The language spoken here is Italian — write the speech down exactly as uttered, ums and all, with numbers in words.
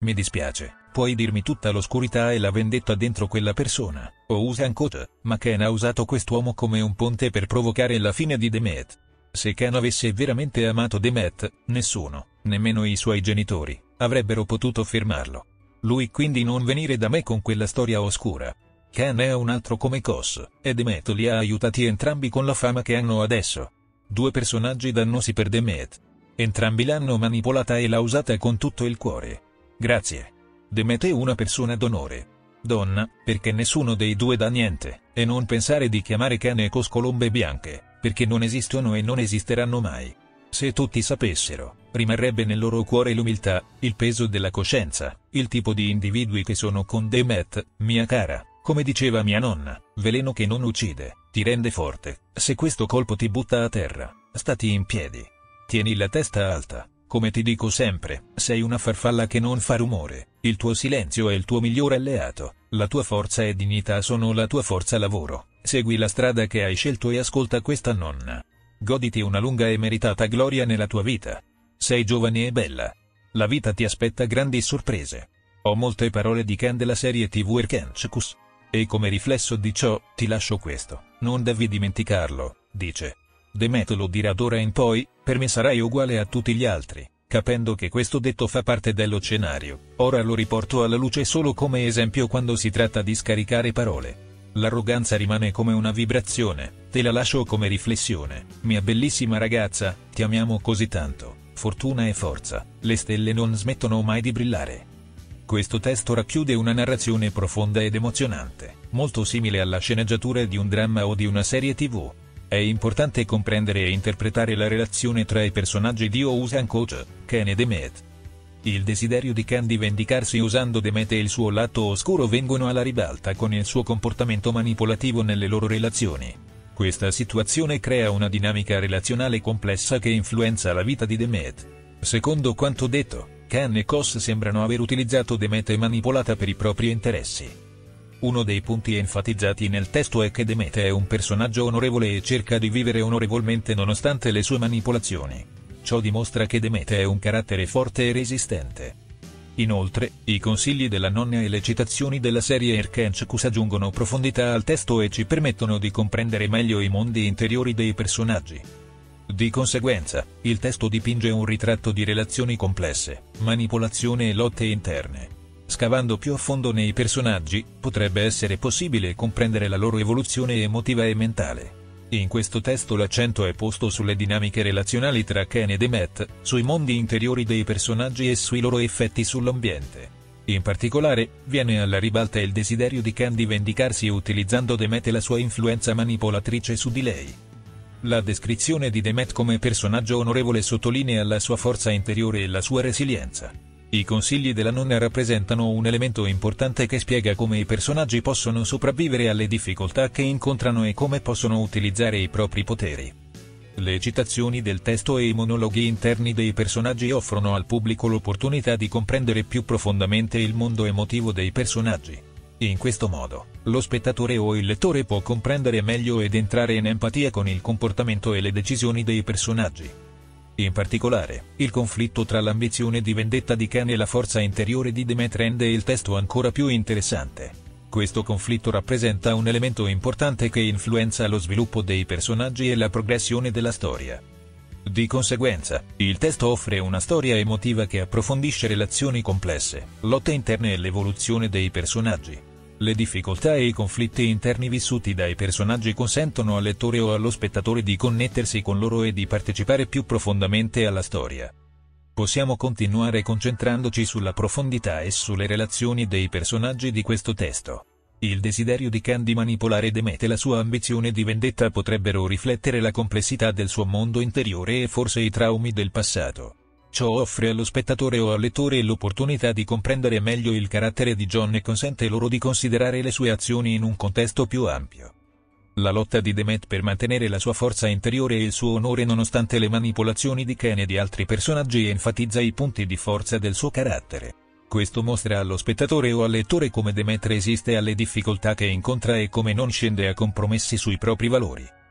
Mi dispiace, puoi dirmi tutta l'oscurità e la vendetta dentro quella persona, o Usain Coach, ma Ken ha usato quest'uomo come un ponte per provocare la fine di Demet. Se Ken avesse veramente amato Demet, nessuno, nemmeno i suoi genitori, avrebbero potuto fermarlo. Lui quindi non venire da me con quella storia oscura. Ken è un altro come Kos, e Demet li ha aiutati entrambi con la fama che hanno adesso. Due personaggi dannosi per Demet. Entrambi l'hanno manipolata e l'ha usata con tutto il cuore. Grazie. Demet è una persona d'onore. Donna, perché nessuno dei due dà niente, e non pensare di chiamare Ken e Kos colombe bianche, perché non esistono e non esisteranno mai. Se tutti sapessero, rimarrebbe nel loro cuore l'umiltà, il peso della coscienza, il tipo di individui che sono con Demet, mia cara, come diceva mia nonna, veleno che non uccide, ti rende forte, se questo colpo ti butta a terra, stati in piedi. Tieni la testa alta. Come ti dico sempre, sei una farfalla che non fa rumore, il tuo silenzio è il tuo migliore alleato, la tua forza e dignità sono la tua forza lavoro, segui la strada che hai scelto e ascolta questa nonna. Goditi una lunga e meritata gloria nella tua vita. Sei giovane e bella. La vita ti aspetta grandi sorprese. Ho molte parole di Ken della serie tivù Erkenchkus. E come riflesso di ciò, ti lascio questo, non devi dimenticarlo, dice. Demet lo dirà d'ora in poi, per me sarai uguale a tutti gli altri, capendo che questo detto fa parte dello scenario, ora lo riporto alla luce solo come esempio quando si tratta di scaricare parole. L'arroganza rimane come una vibrazione, te la lascio come riflessione, mia bellissima ragazza, ti amiamo così tanto, fortuna e forza, le stelle non smettono mai di brillare. Questo testo racchiude una narrazione profonda ed emozionante, molto simile alla sceneggiatura di un dramma o di una serie tivù. È importante comprendere e interpretare la relazione tra i personaggi di Usain Coach, Ken e Demet. Il desiderio di Ken di vendicarsi usando Demet e il suo lato oscuro vengono alla ribalta con il suo comportamento manipolativo nelle loro relazioni. Questa situazione crea una dinamica relazionale complessa che influenza la vita di Demet. Secondo quanto detto, Ken e Kos sembrano aver utilizzato Demet e manipolata per i propri interessi. Uno dei punti enfatizzati nel testo è che Demet è un personaggio onorevole e cerca di vivere onorevolmente nonostante le sue manipolazioni. Ciò dimostra che Demet è un carattere forte e resistente. Inoltre, i consigli della nonna e le citazioni della serie Erkenchkus aggiungono profondità al testo e ci permettono di comprendere meglio i mondi interiori dei personaggi. Di conseguenza, il testo dipinge un ritratto di relazioni complesse, manipolazione e lotte interne. Scavando più a fondo nei personaggi, potrebbe essere possibile comprendere la loro evoluzione emotiva e mentale. In questo testo l'accento è posto sulle dinamiche relazionali tra Ken e Demet, sui mondi interiori dei personaggi e sui loro effetti sull'ambiente. In particolare, viene alla ribalta il desiderio di Ken di vendicarsi utilizzando Demet e la sua influenza manipolatrice su di lei. La descrizione di Demet come personaggio onorevole sottolinea la sua forza interiore e la sua resilienza. I consigli della nonna rappresentano un elemento importante che spiega come i personaggi possono sopravvivere alle difficoltà che incontrano e come possono utilizzare i propri poteri. Le citazioni del testo e i monologhi interni dei personaggi offrono al pubblico l'opportunità di comprendere più profondamente il mondo emotivo dei personaggi. In questo modo, lo spettatore o il lettore può comprendere meglio ed entrare in empatia con il comportamento e le decisioni dei personaggi. In particolare, il conflitto tra l'ambizione di vendetta di Ken e la forza interiore di Demet rende il testo ancora più interessante. Questo conflitto rappresenta un elemento importante che influenza lo sviluppo dei personaggi e la progressione della storia. Di conseguenza, il testo offre una storia emotiva che approfondisce relazioni complesse, lotte interne e l'evoluzione dei personaggi. Le difficoltà e i conflitti interni vissuti dai personaggi consentono al lettore o allo spettatore di connettersi con loro e di partecipare più profondamente alla storia. Possiamo continuare concentrandoci sulla profondità e sulle relazioni dei personaggi di questo testo. Il desiderio di Ken di manipolare Demet e la sua ambizione di vendetta potrebbero riflettere la complessità del suo mondo interiore e forse i traumi del passato. Ciò offre allo spettatore o al lettore l'opportunità di comprendere meglio il carattere di John e consente loro di considerare le sue azioni in un contesto più ampio. La lotta di Demet per mantenere la sua forza interiore e il suo onore nonostante le manipolazioni di Ken e di altri personaggi enfatizza i punti di forza del suo carattere. Questo mostra allo spettatore o al lettore come Demet resiste alle difficoltà che incontra e come non scende a compromessi sui propri valori.